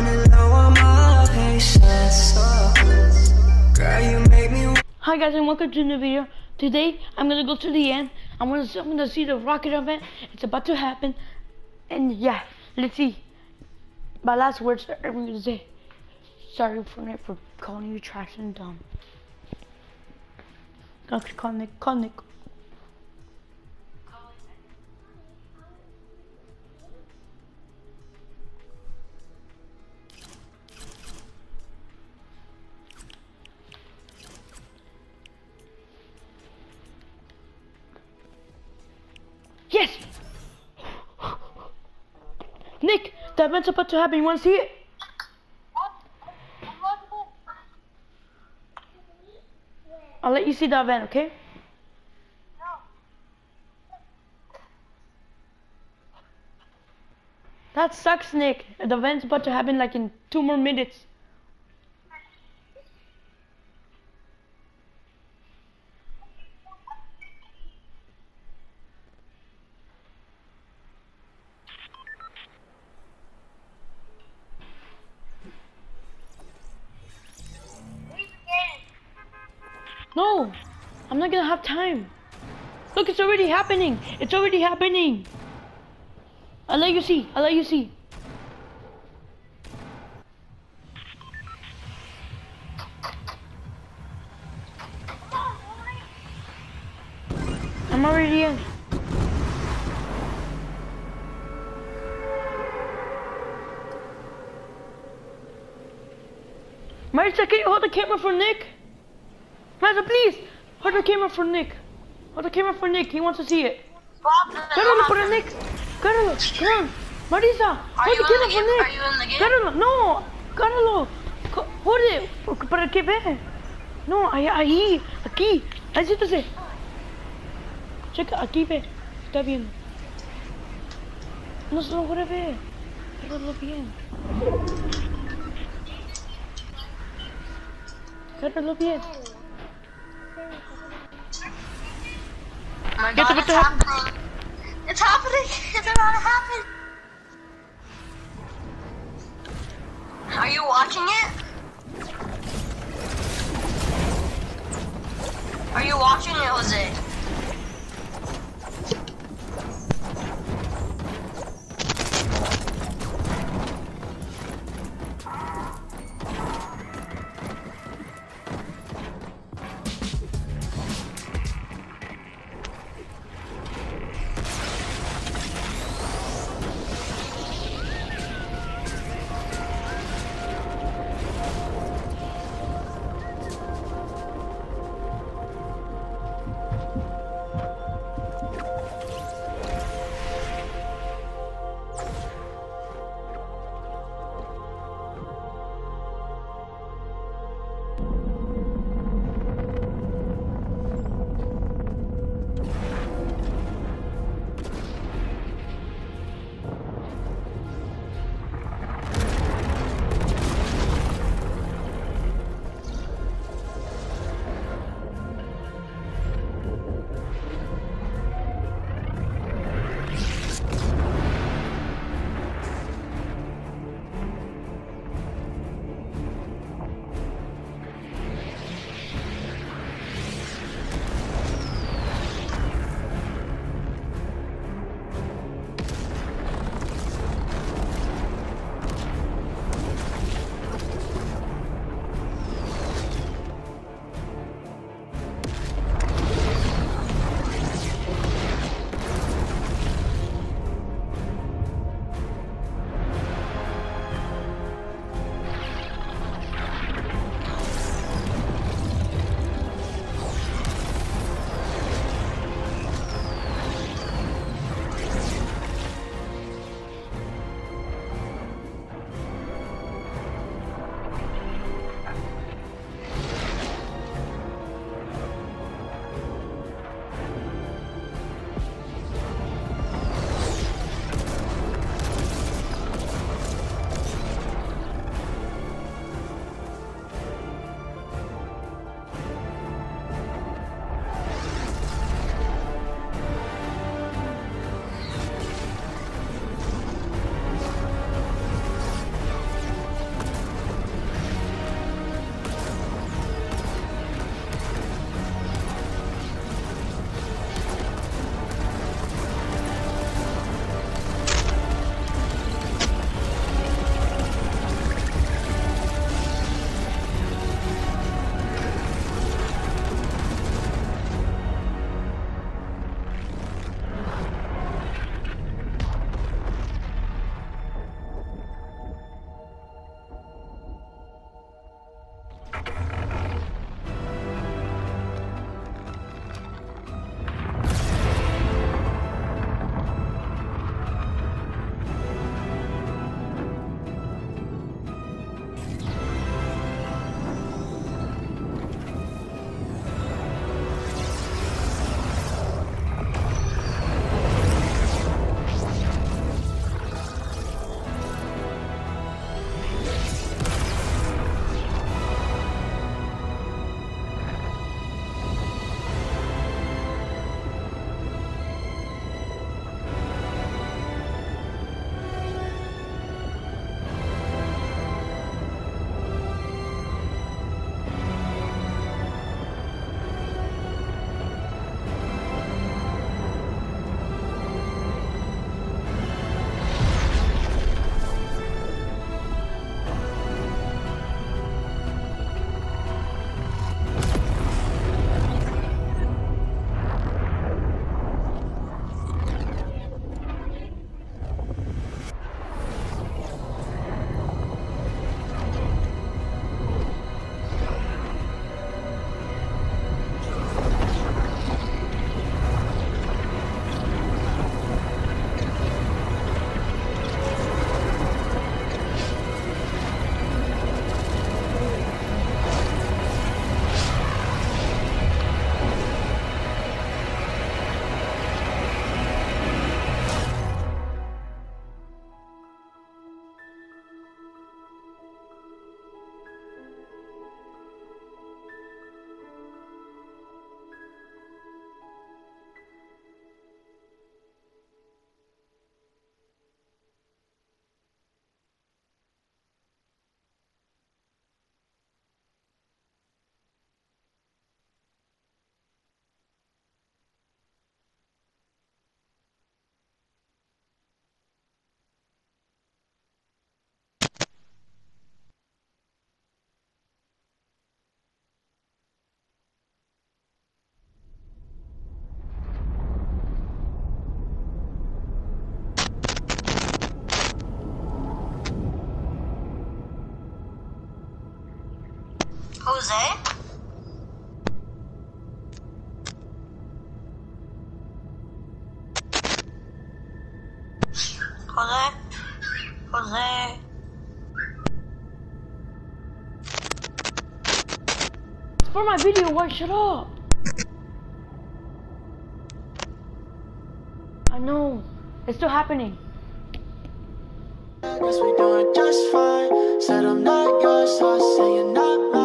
Hi guys and welcome to a new video. Today I'm gonna go to the end. I'm gonna see the rocket event. It's about to happen. And yeah, let's see. My last words I'm gonna say sorry for calling you trash and dumb. Okay, call Nick. Yes! Nick, the event's about to happen. You wanna see it? I'll let you see the event, okay? That sucks, Nick. The event's about to happen like in 2 more minutes. No, I'm not gonna have time. Look, it's already happening. It's already happening. I'll let you see. I'm already in. Marissa, can you hold the camera for Nick? Marissa, please! Hold the camera for Nick. He wants to see it. Carolo, put it, Nick. Carolo, come on. Marissa, hold the camera for Nick. Are you in the game? Carolo, no. Carolo, hold it. ¿Para qué ve? No, ahí, aquí. Ahí siéntese. Checa, aquí ve. Está viendo. No se lo puede ver. Carolo, bien. Carolo, bien. Oh my God, it's happening. It's happening. It's about to happen. Are you watching it? Are you watching it, Jose? Jose? Jose? Jose? It's for my video, why shut up? I know. It's still happening. Guess we doing just fine. Said I'm not yours, so I say you're not mine.